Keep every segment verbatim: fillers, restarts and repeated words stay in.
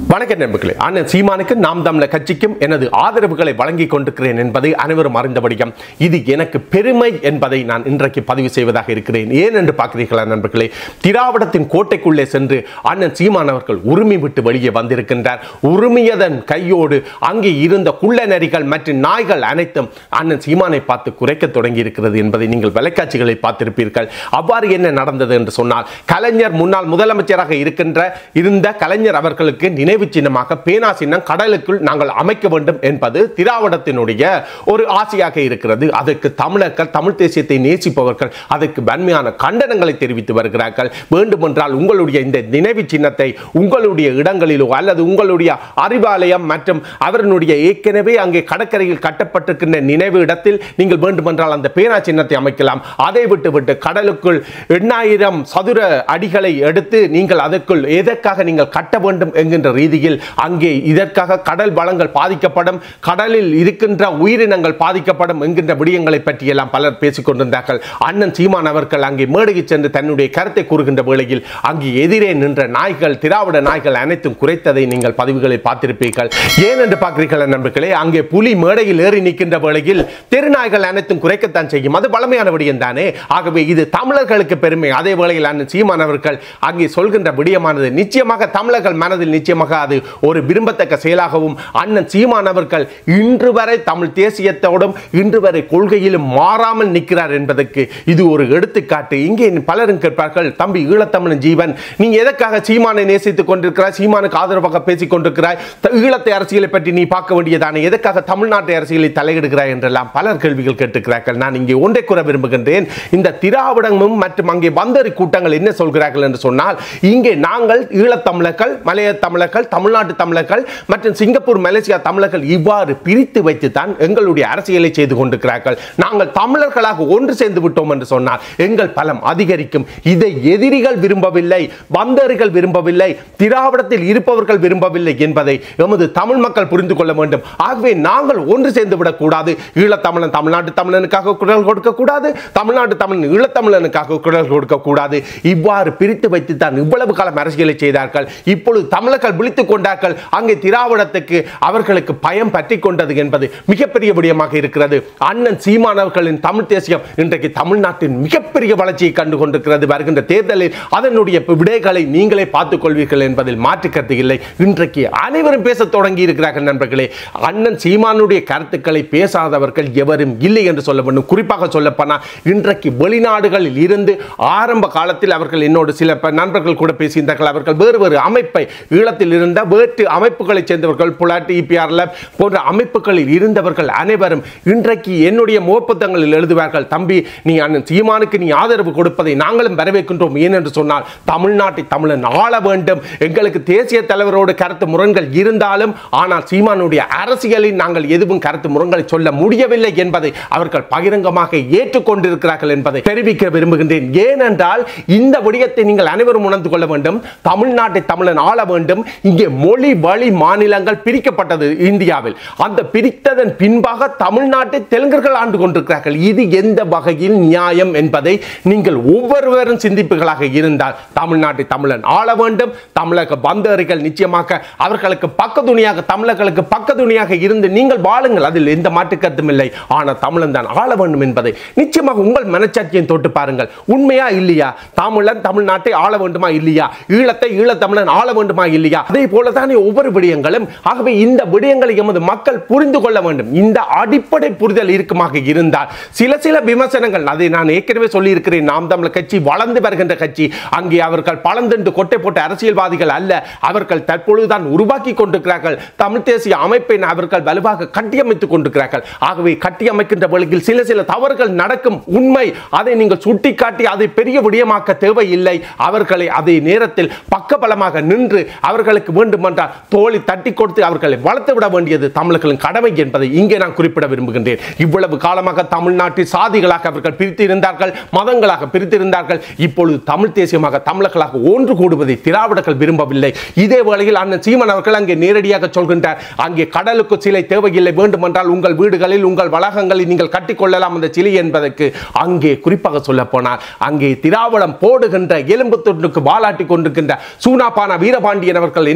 வணக்கம் நண்பர்களே, அண்ணன் சீமானுக்கு நாம் தமிழர் கட்சிக்கும் எனது ஆதரவுகளை வழங்கிக் கொண்டிருக்கிறேன் என்பதை அனைவரும் அறிந்தபடியும் இது எனக்கு பெருமை என்பதை நான் இன்றைக்கு பதிவு செய்வதாக இருக்கிறேன். ஏன் என்று பார்க்கிறீர்களா நண்பர்களே, திராவிடத்தின் கோட்டைக்குள்ளே சென்று அண்ணன் சீமான் அவர்கள் உரிமை விட்டு வெளியே வந்திருக்கின்றார். உரிமையதன் கையோடு அங்கே இருந்த குள்ள நரிகள் மற்றும் நாய்கள் அனைத்தும் அண்ணன் சீமானை பார்த்து குறைக்க தொடங்கி இருக்கிறது என்பதை நீங்கள் தொலைக்காட்சிகளை பார்த்திருப்பீர்கள். அவ்வாறு என்ன நடந்தது என்று சொன்னால், கலைஞர் முன்னாள் முதலமைச்சராக இருக்கின்ற இருந்த கலைஞர் அவர்களுக்கு நினைவு சின்னமாக பேனா சின்னம் கடலுக்குள் நாங்கள் அமைக்க வேண்டும் என்பது திராவிடத்தினுடைய ஒரு ஆசையாக இருக்கிறது. அதற்கு தமிழர்கள், தமிழ் தேசியத்தை நேசிப்பவர்கள் அதற்கு வன்மையான கண்டனங்களை தெரிவித்து வருகிறார்கள். வேண்டுமென்றால் உங்களுடைய இந்த நினைவு சின்னத்தை உங்களுடைய இடங்களிலோ அல்லது உங்களுடைய அறிவாலயம் மற்றும் அவர்களுடைய ஏற்கனவே அங்கே கடற்கரையில் கட்டப்பட்டிருக்கின்ற நினைவு இடத்தில் நீங்கள் வேண்டுமென்றால் அந்த பேனா சின்னத்தை அமைக்கலாம். அதை விட்டுவிட்டு கடலுக்குள் எண்ணாயிரம் சதுர அடிகளை எடுத்து நீங்கள் அதற்குள் எதற்காக நீங்கள் கட்ட வேண்டும் என்கின்ற ரீதியில் அங்கே இதற்காக கடல் வளங்கள் பாதிக்கப்படும், கடலில் இருக்கின்ற உயிரினங்கள் பாதிக்கப்படும் என்கின்ற விடயங்களை பற்றியெல்லாம் பலர் பேசிக் கொண்டிருந்தார்கள். அண்ணன் சீமான் அவர்கள் அங்கே மேடைக்கு சென்று தன்னுடைய கருத்தை கூறுகின்ற வேளையில் அங்கே எதிரே நின்ற நாய்கள், திராவிட நாய்கள் அனைத்தும் குறைத்ததை நீங்கள் பதிவுகளை பார்த்திருப்பீர்கள். ஏன் என்று பார்க்கிறீர்கள் நண்பர்களே, அங்கே புலி மேடையில் ஏறி நிற்கின்ற வேளையில் தெருநாய்கள் அனைத்தும் குறைக்கத்தான் செய்யும். அது பழமையான விடயம் தானே. ஆகவே இது தமிழர்களுக்கு பெருமை. அதே வேளையில் அண்ணன் சீமான் அவர்கள் அங்கே சொல்கின்ற விடயமானது நிச்சயமாக தமிழர்கள் மனதில் நிச்சயமாக அது ஒரு விரும்பத்தக்க செயலாகவும் அண்ணன் சீமான் அவர்கள் இன்று வரை தமிழ் தேசியத்தோடும் இன்று வரை கொள்கையிலும் மாறாமல் நிற்கிறார் என்பதற்கு இது ஒரு எடுத்துக்காட்டு. இங்கே பலரும் கேட்பார்கள், தம்பி ஈழத்தமிழன் ஜீவன், நீ எதற்காக சீமானை நேசித்துக் கொண்டிருக்கிறாய், சீமானுக்கு ஆதரவாக பேசிக் கொண்டிருக்கிறாய், ஈழத்தை அரசியலை பற்றி நீ பார்க்க வேண்டியதானே, எதற்காக தமிழ்நாட்டு அரசியலை தலையிடுகிறாய் என்றெல்லாம் பலர் கேள்விகள் கேட்டுக்கிறார்கள். நான் இங்கே ஒன்றை கூற விரும்புகின்றேன். இந்த திராவிடமும் மற்றும் அங்கே வந்தரி கூட்டங்கள் என்ன சொல்கிறார்கள் என்று சொன்னால், இங்கே நாங்கள் ஈழத்தமிழர்கள், மலைய தமிழர்கள், தமிழ்நாட்டு தமிழர்கள் மற்றும் சிங்கப்பூர் மலேசியா தமிழர்கள் இவ்வாறு பிரித்து வைத்துத்தான் எங்களுடைய அரசியலை செய்து கொண்டிருக்கிறார்கள். நாங்கள் தமிழர்களாக ஒன்று சேர்ந்து விட்டோம் என்று சொன்னால் எங்கள் பலம் அதிகரிக்கும். இதை எதிரிகள் விரும்பவில்லை, வந்தர்கள் விரும்பவில்லை, திராவிடத்தில் இருப்பவர்கள் விரும்பவில்லை என்பதை எமது தமிழ் மக்கள் புரிந்து கொள்ள வேண்டும். ஆகவே நாங்கள் ஒன்று சேர்ந்து விடக்கூடாது. ஈழத்தமிழன் தமிழ்நாட்டு தமிழனுக்காக குரல் கொடுக்க கூடாது, தமிழ்நாட்டு தமிழன் ஈழத்தமிழனுக்காக குரல் கொடுக்க கூடாது. இவ்வாறு பிரித்து வைத்துத்தான் இவ்வளவு காலம் அரசியலை செய்தார்கள். இப்பொழுது தமிழர்கள் விழித்துக் கொண்டார்கள். அங்கே திராவிடத்துக்கு அவர்களுக்கு பயம் பற்றி கொண்டது என்பது மிகப்பெரிய விடயமாக இருக்கிறது. அண்ணன் சீமான் அவர்களின் தமிழ் தேசியம் இன்றைக்கு தமிழ்நாட்டின் மிகப்பெரிய வளர்ச்சியை கண்டு கொண்டிருக்கிறது. வருகின்ற தேர்தலில் அதனுடைய விடைகளை நீங்களே பார்த்துக் கொள்வீர்கள் என்பதில் மாற்று கருத்து இல்லை. இன்றைக்கு அனைவரும் பேச தொடங்கி இருக்கிறார்கள் நண்பர்களே. அண்ணன் சீமானுடைய கருத்துக்களை பேசாதவர்கள் எவரும் இல்லை என்று சொல்ல வேண்டும். குறிப்பாக சொல்லப்போனால் இன்றைக்கு வெளிநாடுகளில் இருந்து ஆரம்ப காலத்தில் அவர்கள் என்னோடு சில நண்பர்கள் கூட பேசியிருந்தார்கள். அவர்கள் வேறு வேறு அமைப்பை ஈழத்தில் இருந்த வேற்று அமைப்புகளை சேர்ந்தவர்கள், புலாட்டி இபிஆர்ல போன்ற அமைப்புகளில் இருந்தவர்கள் அனைவரும் இன்றைக்கு என்னுடைய முகப்புத்தகங்களில் எழுதுவார்கள், தம்பி நீ அண்ணன் சீமானுக்கு நீ ஆதரவு கொடுப்பதை நாங்களும் வரவேற்கின்றோம். ஏனென்று சொன்னால் தமிழ்நாட்டை தமிழன் ஆள வேண்டும். எங்களுக்கு தேசிய தலைவரோடு கருத்து முரண்கள் இருந்தாலும் ஆனால் சீமானுடைய அரசியலில் நாங்கள் எதுவும் கருத்து முரண்களை சொல்ல முடியவில்லை என்பதை அவர்கள் பகிரங்கமாக ஏற்றுக்கொண்டிருக்கிறார்கள் என்பதை தெரிவிக்க விரும்புகின்றேன். ஏனென்றால் இந்த விடயத்தை நீங்கள் அனைவரும் உணர்ந்து கொள்ள வேண்டும். தமிழ்நாட்டை தமிழன் ஆள வேண்டும். இங்கே மொழி வழி மாநிலங்கள் பிரிக்கப்பட்டது இந்தியாவில். அந்த பிரித்ததன் பின்பாக தமிழ்நாட்டை தெலுங்கர்கள் ஆண்டு கொண்டிருக்கிறார்கள். இது எந்த வகையில் நியாயம் என்பதை நீங்கள் ஒவ்வொருவரும் சிந்திப்புகளாக இருந்தால் தமிழ்நாட்டை தமிழன் ஆள வேண்டும். தமிழக பந்தர்கள் நிச்சயமாக அவர்களுக்கு பக்கத்துணையாக, தமிழர்களுக்கு பக்கத்துணையாக இருந்து நீங்கள் வாழுங்கள். அதில் எந்த மாற்று கருத்தும் இல்லை. ஆனால் தமிழன் தான் ஆள வேண்டும் என்பதை நிச்சயமாக உங்கள் மனச்சாட்சியை தொட்டு பாருங்கள். உண்மையா இல்லையா? தமிழன் தமிழ்நாட்டை ஆள வேண்டுமா இல்லையா? ஈழத்தை ஈழத்தமிழன் ஆள வேண்டுமா இல்லையா? அதே போலதான் ஒவ்வொரு விடயங்களும். ஆகவே இந்த விடயங்களை எமது மக்கள் புரிந்து கொள்ள வேண்டும். இந்த அடிப்படை புரிதல் இருக்குமாக இருந்தால் சில சில விமர்சனங்கள், அதை நான் ஏற்கனவே சொல்லி இருக்கிறேன், நாம் தமிழர் கட்சி வளர்ந்து வருகின்ற கட்சி. அங்கே அவர்கள் பழந்தென்று கொட்டை போட்ட அரசியல்வாதிகள் அல்ல. அவர்கள் தற்பொழுதுதான் உருவாக்கி கொண்டிருக்கிறார்கள். தமிழ் தேசிய அமைப்பை அவர்கள் வலுவாக கட்டியமைத்துக் கொண்டிருக்கிறார்கள். ஆகவே கட்டியமைக்கின்ற வழியில் சில சில தவறுகள் நடக்கும், உண்மை. அதை நீங்கள் சுட்டிக்காட்டி அதை பெரிய விடயமாக்க தேவையில்லை. அவர்களை அதே நேரத்தில் பக்கபலமாக நின்று அவர்களுக்கு வேண்டுமென்றால் தோழி தட்டி கொடுத்து அவர்களை வளர்த்து விட வேண்டியது தமிழர்களின் கடமை என்பதை இங்கே நான் குறிப்பிட விரும்புகின்றேன். இவ்வளவு காலமாக தமிழ்நாட்டில் சாதிகளாக அவர்கள் பிரித்து இருந்தார்கள், மதங்களாக பிரித்து இருந்தார்கள். இப்பொழுது தமிழ் தேசியமாக தமிழர்களாக ஒன்று கூடுவதை திராவிடர்கள் விரும்பவில்லை. இதே வேளையில் அண்ணன் சீமான் அவர்கள் அங்கே நேரடியாக சொல்கின்றார், அங்கே கடலுக்கு சிலை தேவையில்லை, வேண்டுமென்றால் உங்கள் வீடுகளில் உங்கள் வளாகங்களில் நீங்கள் கட்டிக்கொள்ளலாம் அந்த சிலை என்பதற்கு. அங்கே குறிப்பாக சொல்ல போனால் அங்கே திராவிடம் போடுகின்ற எலும்பு தொண்டுக்கு வாலாட்டி கொண்டிருக்கின்ற சூனாபான வீரபாண்டியன் அவர்கள்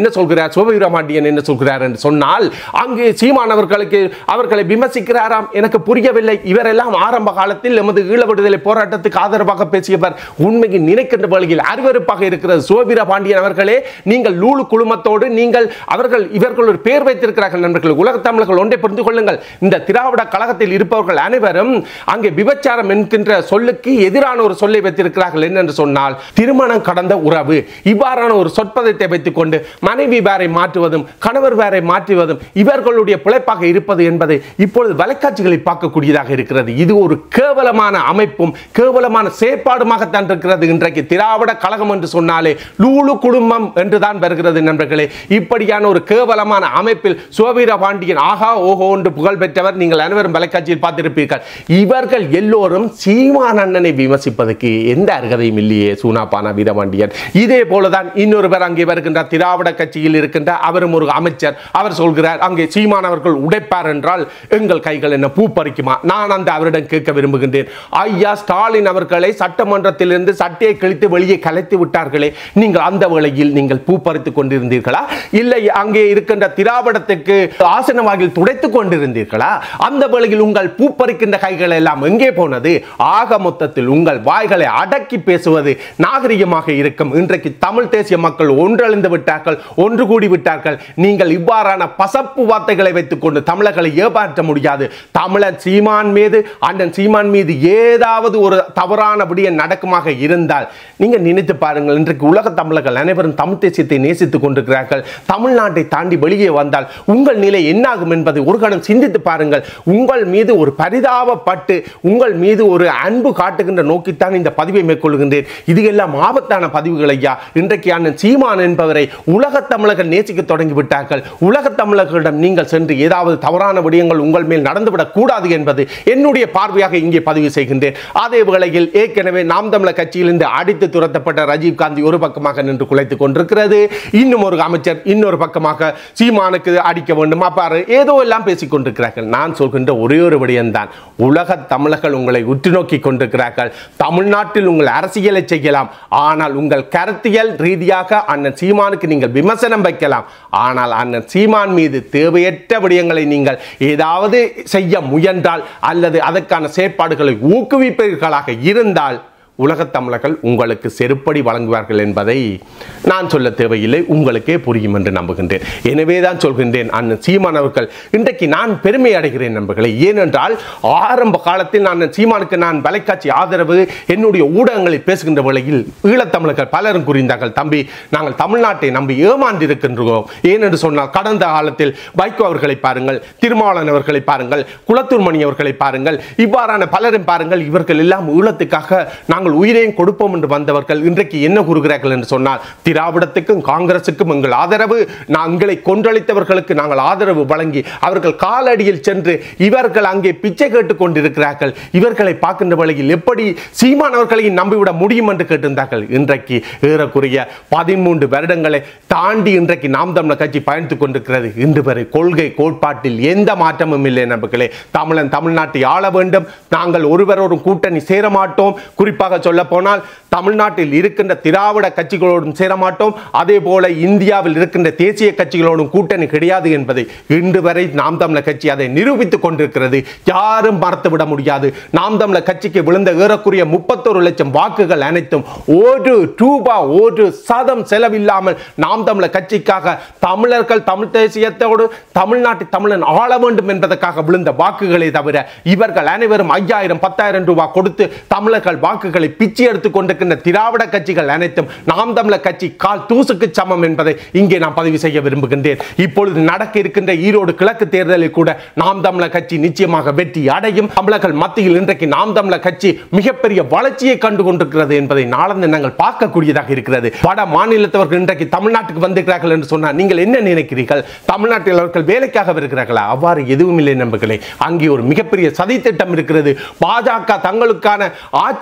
என்ன சொல்கிறார், சிவவீரபாண்டியன் என்ன சொல்கிறார் என்று சொன்னால், அங்கே சீமான் அவர்களுக்கு அவர்களை விமர்சிக்கிறாராம். எனக்கு புரியவில்லை. இவரெல்லாம் ஆரம்ப காலத்தில் எமது ஈழ விடுதலை போராட்டத்துக்கு ஆதரவாக பேசியவர். உண்மைக்கு நினைக்கின்ற வழியில் அருவருப்பாக இருக்கிறது. சிவவீரபாண்டியன் அவர்களே, நீங்கள் லூலு குழுமத்தோடு நீங்கள் அவர்கள் இவர்கள் ஒரு பேர் வைத்திருக்கிறார்கள் நண்பர்கள். உலக தமிழர்கள் ஒன்றை புரிந்து கொள்ளுங்கள். இந்த திராவிட கழகத்தில் இருப்பவர்கள் அனைவரும் அங்கே விபச்சாரம் என்கின்ற சொல்லுக்கு எதிரான ஒரு சொல்லை வைத்திருக்கிறார்கள். என்னென்று சொன்னால், திருமணம் கடந்த உறவு. இவ்வாறான ஒரு சொற்பதத்தை வைத்துக் கொண்டு மனைவி வேரை மாற்றுவதும் கணவர் வேரை மாற்றுவதும் இவர்களுடைய பிழைப்பாக இருப்பது என்பதை இப்பொழுது வலைக்காட்சிகளில் பார்க்கக்கூடியதாக இருக்கிறது. இது ஒரு கேவலமான அமைப்பும் கேவலமான செயற்பாடுமாகத்தான் இருக்கிறது. இன்றைக்கு திராவிட கழகம் என்று சொன்னாலே லூலு குடும்பம் என்றுதான் வருகிறது நண்பர்களே. இப்படியான ஒரு கேவலமான அமைப்பில் சிவவீரபாண்டியன் ஆகா ஓஹோ என்று புகழ் பெற்றவர். நீங்கள் அனைவரும் வலைக்காட்சியில் பார்த்திருப்பீர்கள். இவர்கள் எல்லோரும் சீமான் அண்ணனை விமர்சிப்பதற்கு எந்த அருகதையும் இல்லையே சூனாப்பானா வீரபாண்டியன். இதே போலதான் இன்னொருவர் அங்கே வருகின்ற திராவிட கட்சியில் இருக்கின்ற அவரும் ஒரு அமைச்சர். அவர் சொல்கிறார், அங்கே சீமான் அவர்கள் உடைப்பார் என்றால் எங்கள் கைகள் என்ன பூ பறிக்குமா? நான் அந்த அவரிடம் கேட்க விரும்புகின்றேன். ஐயா ஸ்டாலின் அவர்களை சட்டமன்றத்திலிருந்து சட்டையை கிழித்து வெளியே கலைத்து விட்டார்களே, நீங்கள் அந்த வேளையில் நீங்கள் பூ பறித்துக் கொண்டிருந்தீர்களா? இல்லை அங்கே இருக்கின்ற திராவிடத்துக்கு ஆசனவாகில் துடைத்துக் கொண்டிருந்தீர்களா? அந்த வேளையில் உங்கள் பூ பறிக்கின்ற கைகள் எல்லாம் எங்கே போனது? ஆக மொத்தத்தில் உங்கள் வாய்களை அடக்கி பேசுவது நாகரிகமாக இருக்கும். இன்றைக்கு தமிழ் தேசிய மக்கள் ஒன்றழிந்து விட்டார்கள், ஒன்று கூடி விட்டார்கள். நீங்கள் இவ்வாறான பசப்பு வார்த்தைகளை வைத்துக் கொண்டு தமிழர்களை ஏமாற்ற முடியாது. தமிழன் சீமான் மீது அண்ணன் சீமான் மீது ஏதாவது ஒரு தவறான விடயம் நடக்குமாக இருந்தால் நீங்க நினைத்து பாருங்கள். இன்றைக்கு உலக தமிழர்கள் அனைவரும் தமிழ் தேசியத்தை நேசித்துக் கொண்டிருக்கிறார்கள். தமிழ்நாட்டை தாண்டி வெளியே வந்தால் உங்கள் நிலை என்னாகும் என்பதை ஒரு கணம் சிந்தித்து பாருங்கள். உங்கள் மீது ஒரு பரிதாபப்பட்டு உங்கள் மீது ஒரு அன்பு காட்டுகின்ற நோக்கித்தான் இந்த பதிவை மேற்கொள்கின்றேன். இது எல்லாம் ஆபத்தான பதிவுகள் ஐயா. இன்றைக்கு அண்ணன் சீமான் என்பவரை உலக தமிழர்கள் நேசிக்க தொடங்கிவிட்டார்கள். உலக தமிழர்களிடம் நீங்கள் சென்று ஏதாவது தவறான விடயங்கள் உங்கள் மேல் நடந்துவிடக் கூடாது என்பது என்னுடைய பார்வையாக இங்கே பதிவு செய்கின்றேன். அதே வேளையில் ஏற்கனவே நாம் தமிழர் கட்சியிலிருந்து அடித்து துரத்தப்பட்ட ராஜீவ் காந்தி ஒரு பக்கமாக நின்று குலைத்துக் கொண்டிருக்கிறது. இன்னும் ஒரு அமைச்சர் இன்னொரு பக்கமாக சீமானுக்கு அடிக்க வேண்டும் அப்பாறு ஏதோ எல்லாம் பேசிக் கொண்டிருக்கிறார்கள். நான் சொல்கின்ற ஒரே ஒரு விடயம்தான், உலக தமிழர்கள் உங்களை உற்று நோக்கி கொண்டிருக்கிறார்கள். தமிழ்நாட்டில் உங்கள் அரசியலை செய்யலாம், ஆனால் உங்கள் கருத்தியல் ரீதியாக அண்ணன் சீமானுக்கு நீங்கள் விமர்சனம் வைக்கலாம். ஆனால் அண்ணன் சீமான் மீது தேவையற்ற விடயங்களை நீங்கள் ஏதாவது செய்ய முயன்றால் அல்லது அதற்கான செயற்பாடுகளை ஊக்குவிப்பீர்களாக இருந்தால் உலக தமிழர்கள் உங்களுக்கு செருப்படி வழங்குவார்கள் என்பதை நான் சொல்ல தேவையில்லை, உங்களுக்கே புரியும் என்று நம்புகின்றேன். எனவே தான் சொல்கின்றேன், அண்ணன் சீமான் அவர்கள் இன்றைக்கு நான் பெருமை அடைகிறேன் நண்பர்களே. ஏனென்றால் ஆரம்ப காலத்தில் நான் சீமானுக்கு நான் வலைக்காட்சி ஆதரவு என்னுடைய ஊடகங்களில் பேசுகின்ற வேளையில் ஈழத்தமிழர்கள் பலரும் கூறினார்கள், தம்பி நாங்கள் தமிழ்நாட்டை நம்பி ஏமாண்டிருக்கின்றோம். ஏனென்று சொன்னால் கடந்த காலத்தில் வைகோ அவர்களை பாருங்கள், திருமாவளவன் அவர்களை பாருங்கள், குளத்தூர் மணி அவர்களை பாருங்கள், இவ்வாறான பலரும் பாருங்கள். இவர்கள் எல்லாம் ஈழத்துக்காக நாங்கள் உயிரையும் கொடுப்போம் என்று வந்தவர்கள் இன்றைக்கு என்ன கூறுகிறார்கள் என்று சொன்னால், திராவிடத்துக்கும் காங்கிரசுக்கும் எங்கள் ஆதரவு, நாங்களை கொன்றளித்தவர்களுக்கு நாங்கள் ஆதரவு வழங்கி அவர்கள் காலடியில் சென்று இவர்கள் அங்கே பிச்சை கேட்டுக் கொண்டிருக்கிறார்கள். இவர்களை பார்க்கின்ற வேளையில் எப்படி சீமான் அவர்களையும் நம்பிவிட முடியும் என்று கேட்டிருந்தார்கள். இன்றைக்கு ஏறக்குறைய பதிமூன்று வருடங்களை தாண்டி இன்றைக்கு நாம் தமிழர் கட்சி பயணித்துக் கொண்டிருக்கிறது. இன்று வரை கொள்கை கோட்பாட்டில் எந்த மாற்றமும் இல்லை நண்பர்களே. தமிழன் தமிழ்நாட்டை ஆள வேண்டும், நாங்கள் ஒருவரோடும் கூட்டணி சேர மாட்டோம். குறிப்பாக சொல்ல போனால் தமிழ்நாட்டில் இருக்கின்ற திராவிட கட்சிகளோடும் சேரமாட்டோம், அதே போல இந்தியாவில் இருக்கின்ற தேசிய கட்சிகளோடும் கூட்டணி கிடையாது என்பதை இன்று வரை நாம் தமிழர் கட்சி அதை நிரூபித்துக் கொண்டிருக்கிறது. யாரும் மறந்துவிட முடியாது. நாம் தமிழர் கட்சிக்கு விழுந்த ஏறக்குறைய முப்பத்தொரு லட்சம் வாக்குகள் அனைத்தும் ஒரு ரூபா ஒரு சதம் செலவில்லாமல் நாம் தமிழர் கட்சிக்காக தமிழர்கள் தமிழ் தேசியத்தோடு தமிழ்நாட்டு தமிழன் ஆள வேண்டும் என்பதற்காக விழுந்த வாக்குகளை தவிர இவர்கள் அனைவரும் ஐயாயிரம் பத்தாயிரம் ரூபாய் கொடுத்து தமிழர்கள் வாக்குகளை பிச்சு எடுத்துக் கொண்டிருக்கின்ற திராவிட கட்சிகள் அனைத்தும் நாம் தமிழர் கட்சி கால் தூசுக்கு சமம் என்பதை இங்கே நான் பதிவு செய்ய விரும்புகின்றேன். இப்பொழுது நடக்க இருக்கின்ற ஈரோடு கிழக்கு தேர்தலில் கூட நாம் தமிழர் கட்சி நிச்சயமாக வெற்றி அடையும். தமிழர்கள் மத்தியில் இன்றைக்கு நாம் தமிழர் கட்சி மிகப்பெரிய வளர்ச்சியை கண்டு கொண்டிருக்கிறது என்பதை நாளந்து நாங்கள் பார்க்கக்கூடியதாக இருக்கிறது. வட மாநிலத்தவர்கள் இன்றைக்கு தமிழ்நாட்டுக்கு வந்திருக்கிறார்கள் என்று சொன்னால் நீங்கள் என்ன நினைக்கிறீர்கள்? தமிழ்நாட்டில் அவர்கள் வேலைக்காக வருகிறார்களா? அவ்வாறு எதுவும் இல்லை நண்பர்களே. அங்கே ஒரு மிகப்பெரிய சதி திட்டம் இருக்கிறது. பாஜக தங்களுக்கான ஆட்சியாளர்கள்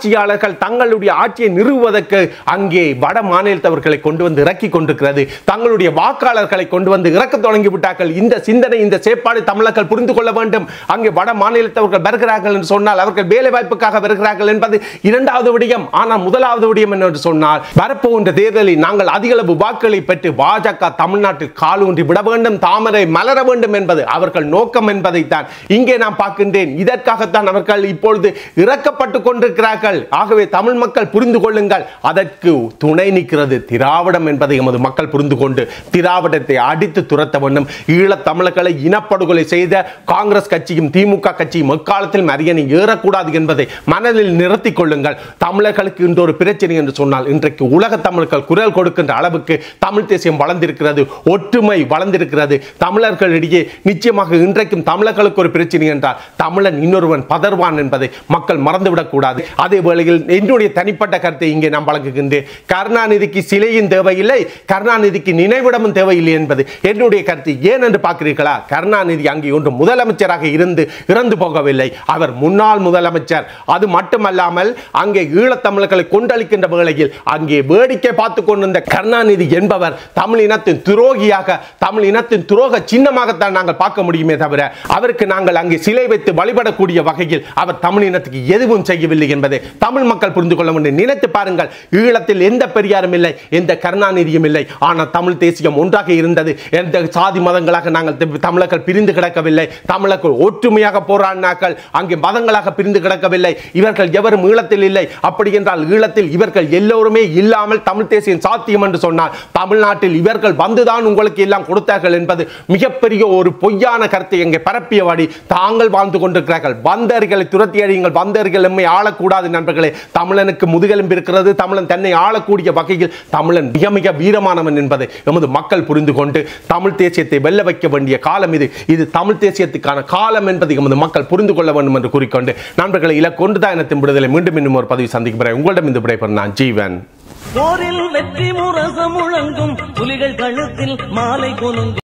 தமிழர்கள் தங்களுடைய ஆட்சியை நிறுவுவதற்கு அங்கே வட மாநிலத்தவர்களை கொண்டு வந்து இறக்கி கொண்டிருக்கிறது. தங்களுடைய வாக்காளர்களை கொண்டு வந்து இறக்க தொடங்கி விட்டார்கள். இந்த சிந்தனை, இந்த செயற்பாடு தமிழர்கள் புரிந்து கொள்ள வேண்டும். அங்கே வட மாநிலத்தவர்கள் வருகிறார்கள் என்று சொன்னால் அவர்கள் வேலை வாய்ப்புக்காக வருகிறார்கள் என்பது இரண்டாவது விடயம். ஆனால் முதலாவது விடயம் என்று சொன்னால் வரப்போகின்ற தேர்தலில் நாங்கள் அதிக அளவு வாக்குகளை பெற்று பாஜக தமிழ்நாட்டில் காலூன்றி விட வேண்டும், தாமரை மலர வேண்டும் என்பது அவர்கள் நோக்கம் என்பதைத்தான் இங்கே நான் பார்க்கின்றேன். இதற்காகத்தான் அவர்கள் இப்பொழுது இறக்கப்பட்டுக் கொண்டிருக்கிறார்கள். ஆகவே தமிழ் மக்கள் புரிந்து கொள்ளுங்கள், அதற்கு துணை நிற்கிறது திராவிடம் என்பதை எமது மக்கள் புரிந்து கொண்டு திராவிடத்தை அடித்து துரத்த வேண்டும். ஈழத் தமிழர்களை இனப்படுகொலை செய்த காங்கிரஸ் கட்சியும் திமுக கட்சியும் எக்காலத்தில் அரியணை ஏறக்கூடாது என்பதை மனதில் நிறுத்திக் கொள்ளுங்கள். தமிழர்களுக்கு இன்று ஒரு பிரச்சனை என்று சொன்னால் இன்றைக்கு உலக தமிழர்கள் குரல் கொடுக்கின்ற அளவுக்கு தமிழ் தேசியம் வளர்ந்திருக்கிறது, ஒற்றுமை வளர்ந்திருக்கிறது. தமிழர்களிடையே நிச்சயமாக இன்றைக்கும் தமிழர்களுக்கு ஒரு பிரச்சனை என்றால் தமிழன் இன்னொருவன் பதர்வான் என்பதை மக்கள் மறந்துவிடக் கூடாது. அதே வேளையில் என்னுடைய தனிப்பட்ட கருத்தை இங்கே நான் வழங்குகின்றேன். கருணாநிதிக்கு சிலையும் தேவையில்லை, கருணாநிதிக்கு நினைவிடமும் தேவையில்லை என்பது என்னுடைய கருத்து. ஏன் என்று பார்க்கிறீர்களா? கருணாநிதி அங்கே ஒன்று முதலமைச்சராக இருந்து இறந்து போகவில்லை, அவர் முன்னாள் முதலமைச்சர். அது மட்டுமல்லாமல் அங்கே ஈழத்தமிழர்களை கொண்டளிக்கின்ற வேளையில் அங்கே வேடிக்கை பார்த்துக் கொண்டிருந்த கருணாநிதி என்பவர் தமிழ் இனத்தின் துரோகியாக, தமிழ் இனத்தின் துரோக சின்னமாகத்தான் நாங்கள் பார்க்க முடியுமே தவிர அவருக்கு நாங்கள் அங்கே சிலை வைத்து வழிபடக்கூடிய வகையில் அவர் தமிழ் இனத்துக்கு எதுவும் செய்யவில்லை என்பதை தமிழ் மக்கள் புரிந்து கொள்ள வேண்டும். நினைத்து பாருங்கள், ஈழத்தில் எந்த பெரியாரும் இல்லை, எந்த கருணாநிதியும் இல்லை, ஆனால் தமிழ் தேசியம் ஒன்றாக இருந்தது. எந்த சாதி மதங்களாக நாங்கள் தமிழர்கள் பிரிந்து கிடக்கவில்லை, தமிழர்கள் ஒற்றுமையாக போராடினார்கள், அங்கே மதங்களாக பிரிந்து கிடக்கவில்லை. இவர்கள் எவரும் ஈழத்தில் இல்லை. அப்படி என்றால் ஈழத்தில் இவர்கள் எல்லோருமே இல்லாமல் தமிழ் தேசியம் சாத்தியம் என்று சொன்னால் தமிழ்நாட்டில் இவர்கள் வந்துதான் உங்களுக்கு எல்லாம் கொடுத்தார்கள் என்பது மிகப்பெரிய ஒரு பொய்யான கருத்தை இங்கே பரப்பியவாடி தாங்கள் வாழ்ந்து கொண்டிருக்கிறார்கள். வந்தர்களை துரத்தி அடியுங்கள், வந்தர்கள் எம்மை ஆளக்கூடாது நண்பர்களே. தமிழனுக்கு முதுகெலும்பு இருக்கிறது, தமிழன் தன்னை ஆளக்கூடிய வகையில் தமிழன் மிக மிக வீரமானவன் என்பதை எமது மக்கள் புரிந்து கொண்டு தமிழ் தேசியத்தை வெல்ல வைக்க வேண்டிய காலம் இது. இது தமிழ் தேசியத்துக்கான காலம் என்பதை எமது மக்கள் புரிந்து கொள்ள வேண்டும் என்று கூறிக்கொண்டு நண்பர்களை இலக்கொண்டுதான் இனத்தின் விடுதலை மீண்டும் இன்னும் ஒரு பதிவு சந்திக்கிறேன். உங்களிடம் இந்த விடைபெறும் நான் ஜீவன். போரில் வெற்றி முரசம் முழங்கும், புலிகள் கழுத்தில் மாலை கொலுங்கும்.